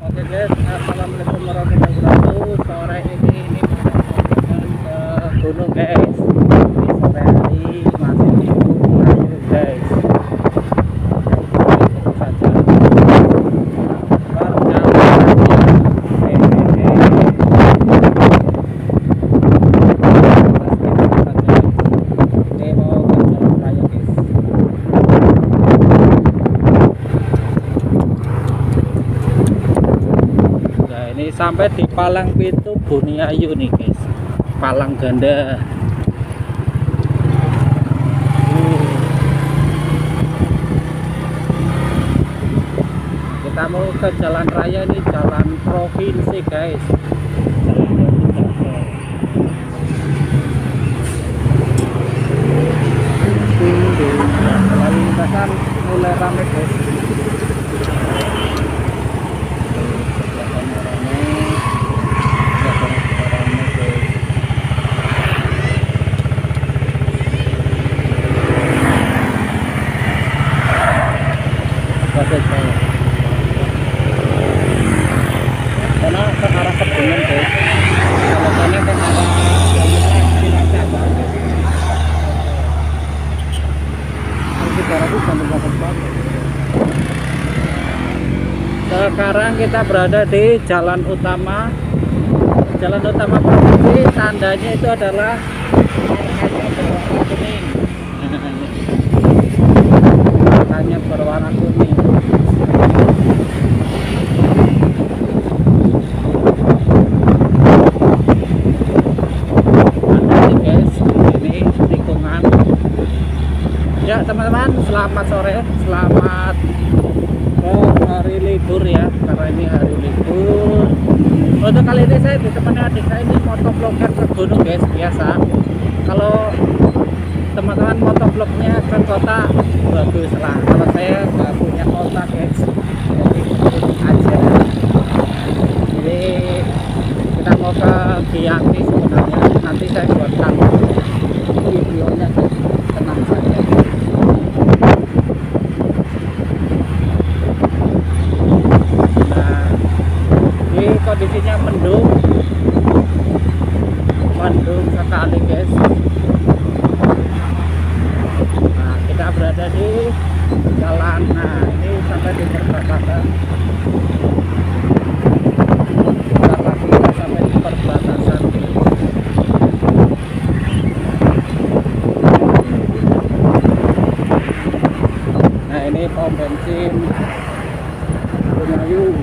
Oke guys, assalamualaikum warahmatullahi wabarakatuh. Sore ini ke gunung guys. Di sore hari masih libur guys. Itu saja. Baru jalan ini mau ke jalan raya guys. Ini sampai di Palang Pintu Buniayu nih guys, Palang Ganda. Kita mau ke jalan raya nih, jalan provinsi guys. Lalu lintasan mulai ramai guys. Karena ke arah Kebumen guys, alasannya ke arah Cilacap guys. Sekarang kita berada di jalan utama provinsi. Tandanya itu adalah berwarna kuning. Tandanya berwarna kuning. Ya teman-teman, selamat sore, selamat hari libur ya, karena ini hari libur. Untuk kali ini saya ditemani adik saya ini motovlogger ke gunung guys. Biasa kalau teman-teman motovlognya ke kota bagus lah, kalau saya nggak punya kota guys, jadi gunung aja. Jadi kita mau ke Giyanti sebenarnya, nanti saya buatkan videonya guys, tenang saja. Kondisinya mendung sekali guys. Nah, kita berada di jalan. Nah, ini sampai di perbatasan. Kita sampai di perbatasan. Nah, ini pom bensin Buniayu.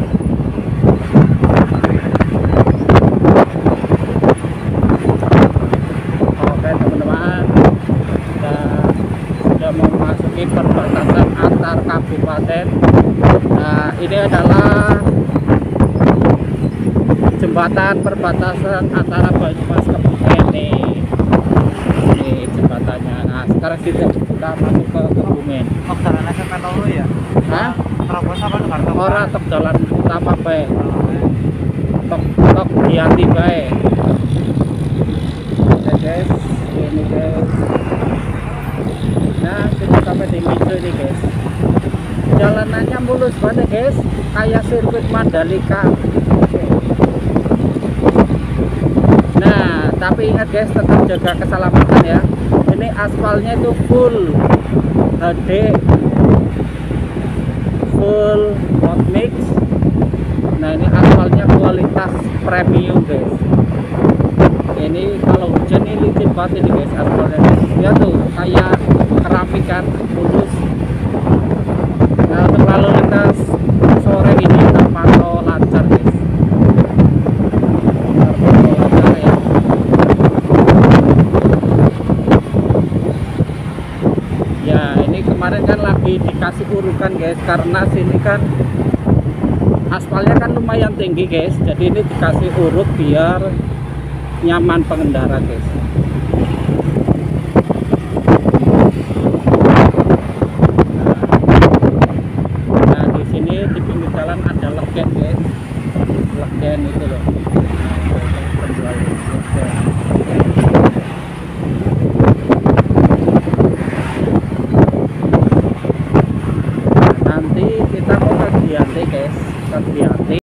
Memasuki perbatasan antar kabupaten. Nah, ini adalah jembatan perbatasan antara Banyumas ke Kebumen nih. Ini jembatannya. Nah, sekarang kita masuk ke Kebumen. Oh, jalan SMP dulu ya? Hah? Terobos apa tuh kartu? Ora tek jalan utama bae. Tok Giyanti bae. Oke guys, ini guys. Nah, kita sampai di Mido nih guys. Jalanannya mulus banget guys, kayak sirkuit Mandalika. Nah, tapi ingat guys, tetap jaga keselamatan ya. Ini aspalnya itu full HD, full hot mix. Nah, ini aspalnya kualitas premium guys. Ini kalau hujan ini licin banget ini guys aspalnya. Ya tuh kayak keramik kan, mulus. Nah, untuk lalu lintas sore ini terpantau lancar guys. Terpantau lancar ya. Ya, ini kemarin kan lagi dikasih urukan guys, karena sini kan aspalnya kan lumayan tinggi guys. Jadi ini dikasih urut biar nyaman pengendara guys. Nah, di sini di pinggir jalan ada legen guys, legen itu loh.